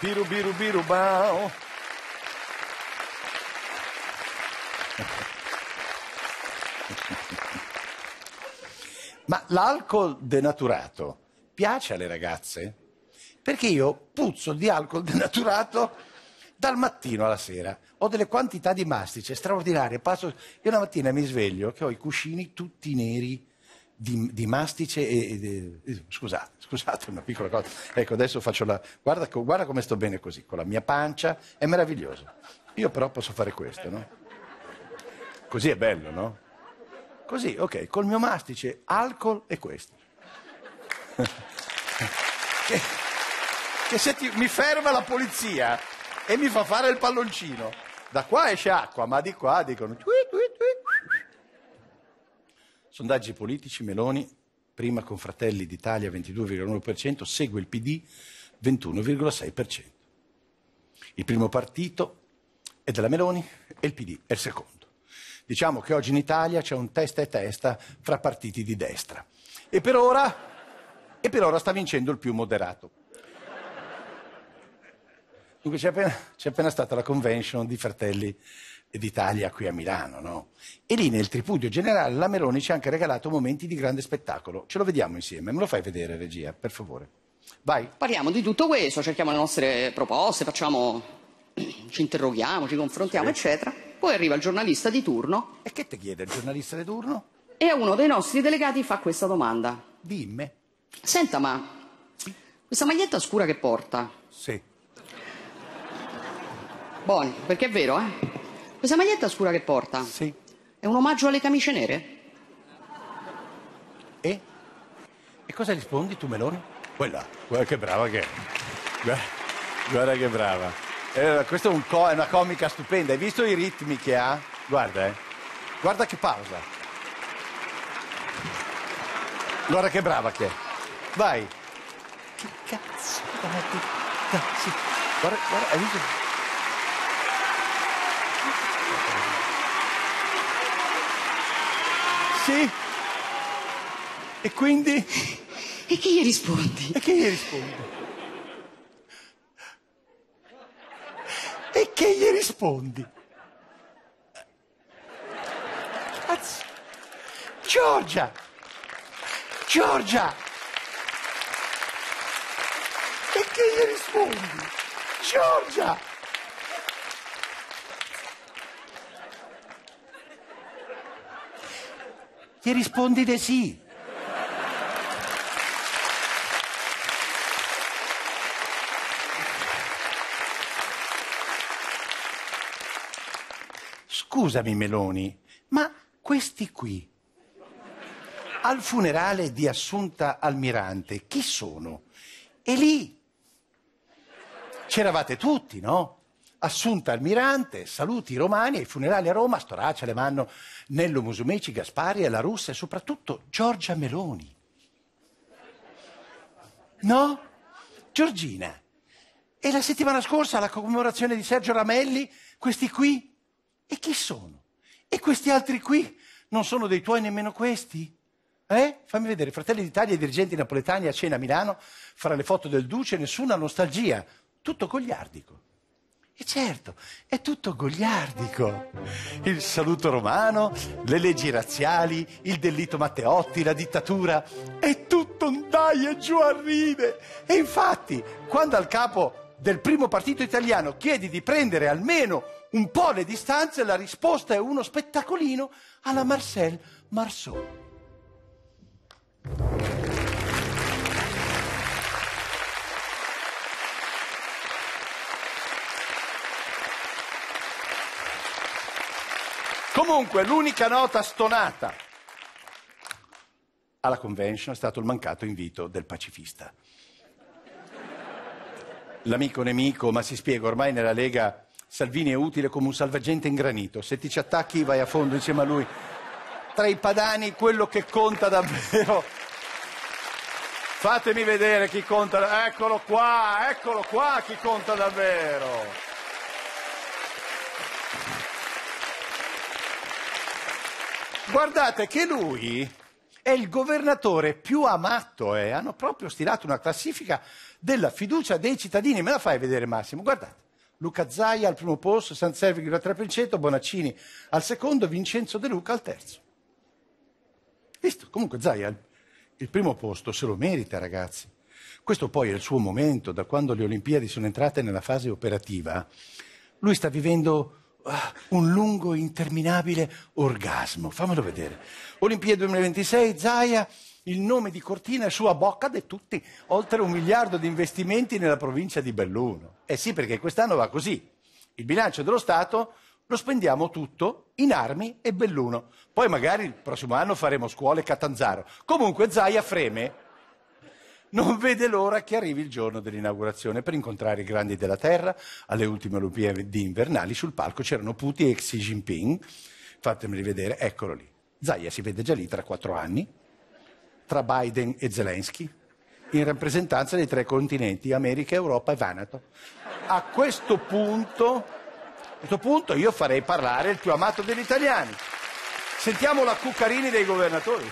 Biru biru biru bao. Ma l'alcol denaturato piace alle ragazze? Perché io puzzo di alcol denaturato dal mattino alla sera. Ho delle quantità di mastice straordinarie. Io una mattina mi sveglio che ho i cuscini tutti neri di mastice scusate, una piccola cosa. Ecco, adesso faccio la... Guarda come sto bene così, con la mia pancia, è meraviglioso. Io però posso fare questo, no? Così è bello, no? Così, ok, col mio mastice, alcol e questo. che se mi ferma la polizia e mi fa fare il palloncino, da qua esce acqua, ma di qua dicono... Sondaggi politici, Meloni, prima con Fratelli d'Italia 22,9%, segue il PD 21,6%. Il primo partito è della Meloni e il PD è il secondo. Diciamo che oggi in Italia c'è un testa e testa fra partiti di destra. E per ora sta vincendo il più moderato. Dunque c'è appena stata la convention di Fratelli d'Italia qui a Milano, no? E lì nel tripudio generale la Meloni ci ha anche regalato momenti di grande spettacolo. Ce lo vediamo insieme, me lo fai vedere, regia, per favore. Vai. Parliamo di tutto questo, cerchiamo le nostre proposte, ci interroghiamo, ci confrontiamo, sì, eccetera. Poi arriva il giornalista di turno. E che ti chiede il giornalista di turno? E a uno dei nostri delegati fa questa domanda. Dimmi. Senta, ma questa maglietta scura che porta? Sì. Buoni, perché è vero, eh? Questa maglietta scura che porta? Sì. È un omaggio alle camicie nere? E cosa rispondi tu, Meloni? Guarda che brava che è. Guarda che brava. Questa è una comica stupenda. Hai visto i ritmi che ha? Guarda, Guarda che pausa. Guarda che brava che è. Vai. Che cazzo? Sì. Guarda, hai visto? Sì. E quindi? E che gli rispondi? E che gli rispondi? Cazzo. Giorgia! E che gli rispondi? Giorgia! Gli rispondi di sì. Scusami Meloni, ma questi qui, al funerale di Assunta Almirante, chi sono? E lì c'eravate tutti, no? Assunta Almirante, saluti romani, ai funerali a Roma, Storaccia, Alemanno, Nello Musumeci, Gaspari, La Russa e soprattutto Giorgia Meloni. No? Giorgina. E la settimana scorsa alla commemorazione di Sergio Ramelli, questi qui? E chi sono? E questi altri qui? Non sono dei tuoi nemmeno questi? Fammi vedere, Fratelli d'Italia e i dirigenti napoletani a cena a Milano, fra le foto del Duce, nessuna nostalgia, tutto goliardico. E certo, è tutto goliardico. Il saluto romano, le leggi razziali, il delitto Matteotti, la dittatura, è tutto un dai e giù a ride. E infatti, quando al capo del primo partito italiano chiedi di prendere almeno un po' le distanze, la risposta è uno spettacolino alla Marcel Marceau. Comunque, l'unica nota stonata alla convention è stato il mancato invito del pacifista. L'amico nemico, ma si spiega, ormai nella Lega Salvini è utile come un salvagente in granito. Se ti ci attacchi vai a fondo insieme a lui. Tra i padani quello che conta davvero. Fatemi vedere chi conta. Eccolo qua chi conta davvero. Guardate che lui È il governatore più amato, hanno proprio stilato una classifica della fiducia dei cittadini. Me la fai vedere, Massimo? Guardate, Luca Zaia al primo posto, 66,3%, Bonaccini al secondo, Vincenzo De Luca al terzo. Visto? Comunque Zaia il primo posto se lo merita, ragazzi. Questo poi è il suo momento, da quando le Olimpiadi sono entrate nella fase operativa. Lui sta vivendo un lungo, interminabile orgasmo. Fammelo vedere. Olimpiadi 2026, Zaia, il nome di Cortina è sua bocca di tutti. Oltre 1 miliardo di investimenti nella provincia di Belluno. Eh sì, perché quest'anno va così. Il bilancio dello Stato lo spendiamo tutto in armi e Belluno. Poi magari il prossimo anno faremo scuole Catanzaro. Comunque Zaia freme. Non vede l'ora che arrivi il giorno dell'inaugurazione per incontrare i grandi della terra. Alle ultime Olimpiadi invernali sul palco c'erano Putin e Xi Jinping. Fatemeli vedere, eccolo lì. Zaia si vede già lì tra 4 anni, tra Biden e Zelensky, in rappresentanza dei 3 continenti, America, Europa e Veneto. A questo punto io farei parlare il più amato degli italiani. Sentiamo la Cuccarini dei governatori.